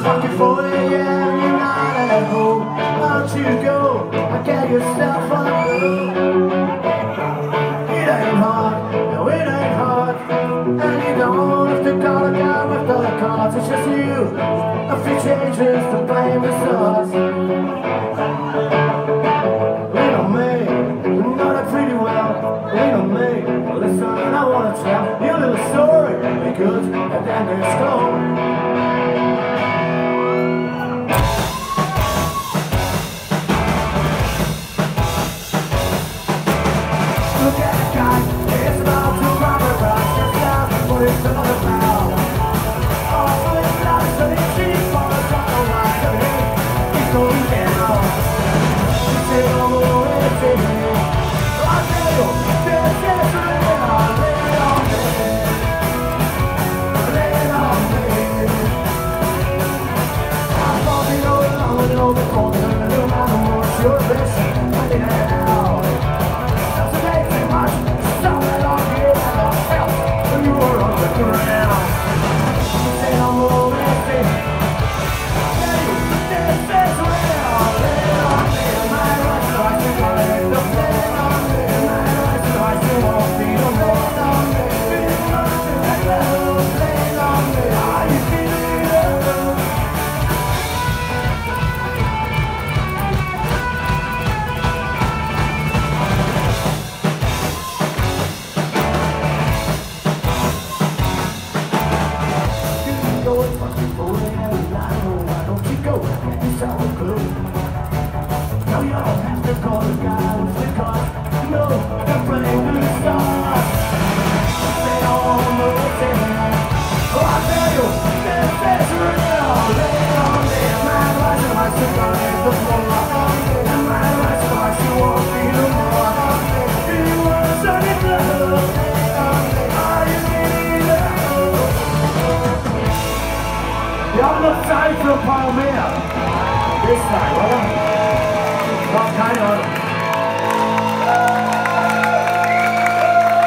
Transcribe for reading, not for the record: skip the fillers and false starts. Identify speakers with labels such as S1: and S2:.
S1: fucking 4 a.m. You're not at home. Why don't you go and get yourself a room? It ain't hard, no it ain't hard. And you don't have to call a guy with all the cards. It's just you. A few changes to blame the sauce. Lean on me, you know that pretty well. Lean on me, listen, I wanna tell you a little story. Be good, and then there's go. Look at the guy, it's about to rock the rock. It's down, but it's another bow. Oh, so it's not so it's cheap for the top of my head. He's going down. He's taking all the way to me. I tell you, this is real. Lay it on me. Lay it on me. I'm falling over and over the corner. No matter what your best, I did it out. You were on the ground. Say no more, say this is real. Lay it on me. My rights are right to fight. Don't lay it on me. My rights are right to walk. Don't lay it on me. Lay it on me. Are you feeling it? No, you don't have to call the guy with the car. No, you're playing the star. Say all the things. Oh, I tell you, this is real. Lay it on me. My life is like to ride the floor. And my life is like to walk me no more. Do you want to turn it love? Are you needing love? Jag har något Zeit för ett par mer. This time, oder? Was kann ich heute?